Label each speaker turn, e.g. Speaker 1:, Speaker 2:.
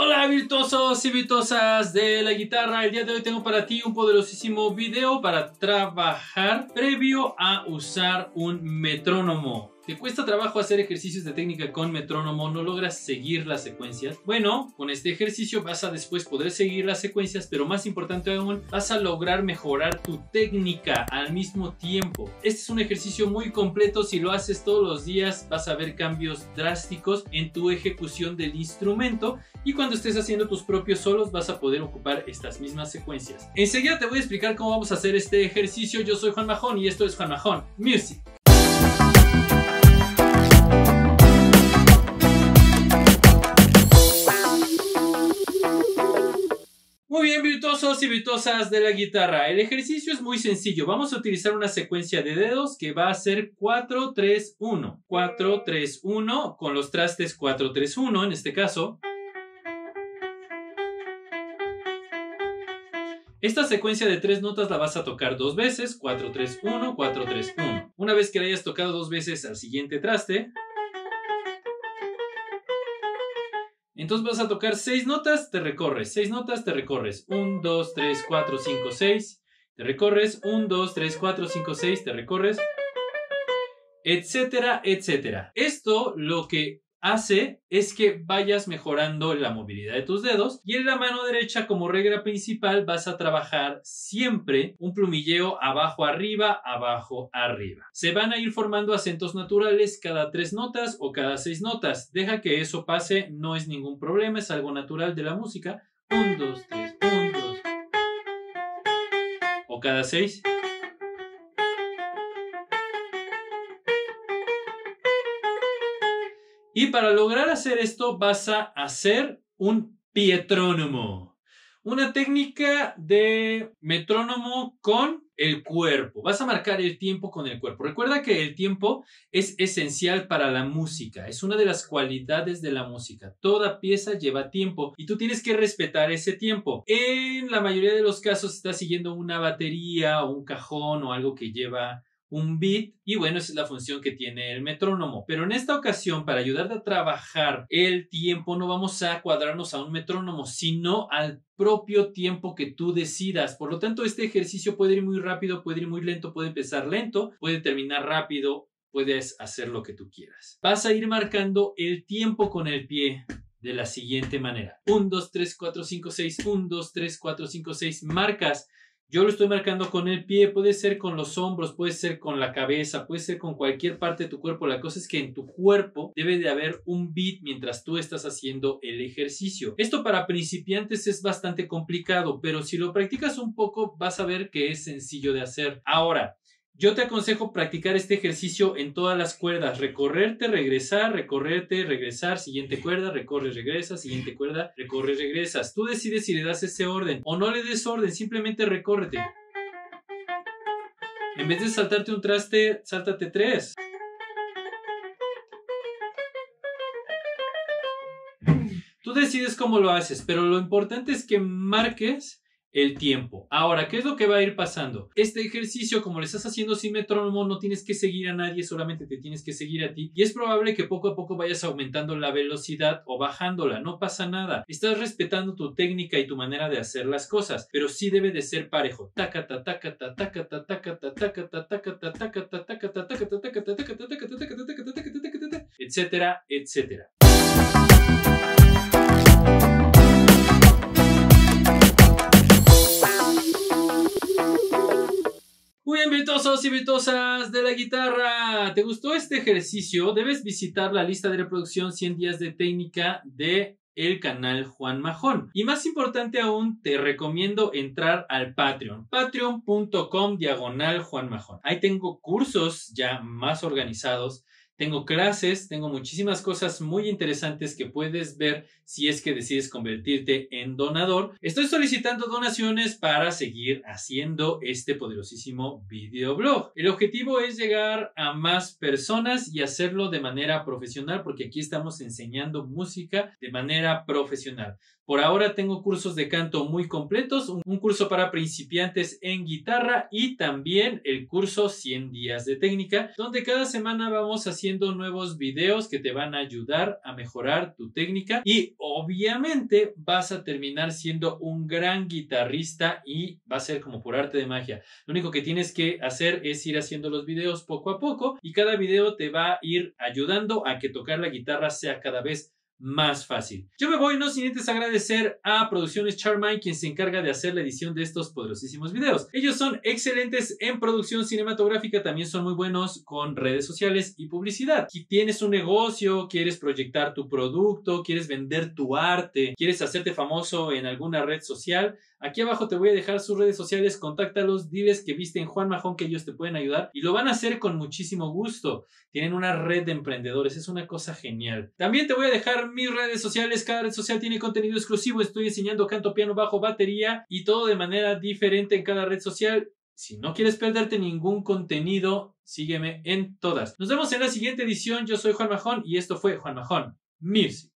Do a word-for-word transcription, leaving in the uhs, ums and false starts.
Speaker 1: Hola virtuosos y virtuosas de la guitarra, el día de hoy tengo para ti un poderosísimo video para trabajar previo a usar un metrónomo. ¿Te cuesta trabajo hacer ejercicios de técnica con metrónomo? ¿No logras seguir las secuencias? Bueno, con este ejercicio vas a después poder seguir las secuencias, pero más importante aún, vas a lograr mejorar tu técnica al mismo tiempo. Este es un ejercicio muy completo. Si lo haces todos los días, vas a ver cambios drásticos en tu ejecución del instrumento, y cuando estés haciendo tus propios solos vas a poder ocupar estas mismas secuencias. Enseguida te voy a explicar cómo vamos a hacer este ejercicio. Yo soy Juan Majón y esto es Juan Majón Music. Muy bien, virtuosos y virtuosas de la guitarra, el ejercicio es muy sencillo. Vamos a utilizar una secuencia de dedos que va a ser cuatro tres uno. cuatro tres uno con los trastes cuatro tres uno en este caso. Esta secuencia de tres notas la vas a tocar dos veces, cuatro tres uno, cuatro tres uno. Una vez que la hayas tocado dos veces al siguiente traste, entonces vas a tocar seis notas, te recorres, seis notas, te recorres, uno, dos, tres, cuatro, cinco, seis, te recorres, uno, dos, tres, cuatro, cinco, seis, te recorres, etcétera, etcétera. Esto lo que hace es que vayas mejorando la movilidad de tus dedos, y en la mano derecha, como regla principal, vas a trabajar siempre un plumilleo abajo arriba, abajo arriba. Se van a ir formando acentos naturales cada tres notas o cada seis notas. Deja que eso pase, no es ningún problema, es algo natural de la música. uno, dos, tres, uno, dos. O cada seis. Y para lograr hacer esto vas a hacer un pietrónomo. Una técnica de metrónomo con el cuerpo. Vas a marcar el tiempo con el cuerpo. Recuerda que el tiempo es esencial para la música. Es una de las cualidades de la música. Toda pieza lleva tiempo y tú tienes que respetar ese tiempo. En la mayoría de los casos estás siguiendo una batería o un cajón o algo que lleva un beat, y bueno, esa es la función que tiene el metrónomo. Pero en esta ocasión, para ayudarte a trabajar el tiempo, no vamos a cuadrarnos a un metrónomo, sino al propio tiempo que tú decidas. Por lo tanto, este ejercicio puede ir muy rápido, puede ir muy lento, puede empezar lento, puede terminar rápido, puedes hacer lo que tú quieras. Vas a ir marcando el tiempo con el pie de la siguiente manera. uno, dos, tres, cuatro, cinco, seis, uno, dos, tres, cuatro, cinco, seis, marcas. Yo lo estoy marcando con el pie, puede ser con los hombros, puede ser con la cabeza, puede ser con cualquier parte de tu cuerpo. La cosa es que en tu cuerpo debe de haber un beat mientras tú estás haciendo el ejercicio. Esto para principiantes es bastante complicado, pero si lo practicas un poco vas a ver que es sencillo de hacer. Ahora, yo te aconsejo practicar este ejercicio en todas las cuerdas. Recorrerte, regresar, recorrerte, regresar, siguiente cuerda, recorres, regresas, siguiente cuerda, recorres, regresas. Tú decides si le das ese orden o no le des orden, simplemente recórrete. En vez de saltarte un traste, sáltate tres. Tú decides cómo lo haces, pero lo importante es que marques el tiempo. Ahora, ¿qué es lo que va a ir pasando? Este ejercicio, como lo estás haciendo sin metrónomo, no tienes que seguir a nadie, solamente te tienes que seguir a ti. Y es probable que poco a poco vayas aumentando la velocidad o bajándola. No pasa nada. Estás respetando tu técnica y tu manera de hacer las cosas, pero sí debe de ser parejo. Tacata, tacata, tacata, tacata, tacata, tacata, tacata, tacata, tacata, tacata, tacata, tacata, etcétera, etcétera. Muy bien, virtuosos y virtuosas de la guitarra, ¿te gustó este ejercicio? Debes visitar la lista de reproducción cien días de técnica de el canal Juan Majón. Y más importante aún, te recomiendo entrar al Patreon. Patreon punto com diagonal Juan Majón. Ahí tengo cursos ya más organizados. Tengo clases, tengo muchísimas cosas muy interesantes que puedes ver si es que decides convertirte en donador. Estoy solicitando donaciones para seguir haciendo este poderosísimo videoblog. El objetivo es llegar a más personas y hacerlo de manera profesional, porque aquí estamos enseñando música de manera profesional. Por ahora tengo cursos de canto muy completos, un, un curso para principiantes en guitarra y también el curso cien días de técnica, donde cada semana vamos haciendo haciendo nuevos videos que te van a ayudar a mejorar tu técnica y obviamente vas a terminar siendo un gran guitarrista y va a ser como por arte de magia. Lo único que tienes que hacer es ir haciendo los videos poco a poco y cada video te va a ir ayudando a que tocar la guitarra sea cada vez más fácil. Yo me voy, no sin antes agradecer a Producciones Charmine, quien se encarga de hacer la edición de estos poderosísimos videos. Ellos son excelentes en producción cinematográfica, también son muy buenos con redes sociales y publicidad. Si tienes un negocio, quieres proyectar tu producto, quieres vender tu arte, quieres hacerte famoso en alguna red social, aquí abajo te voy a dejar sus redes sociales, contáctalos, diles que viste en Juan Majón, que ellos te pueden ayudar y lo van a hacer con muchísimo gusto. Tienen una red de emprendedores, es una cosa genial. También te voy a dejar mis redes sociales, cada red social tiene contenido exclusivo, estoy enseñando canto, piano, bajo, batería y todo de manera diferente en cada red social. Si no quieres perderte ningún contenido, sígueme en todas. Nos vemos en la siguiente edición, yo soy Juan Majón y esto fue Juan Majón Music.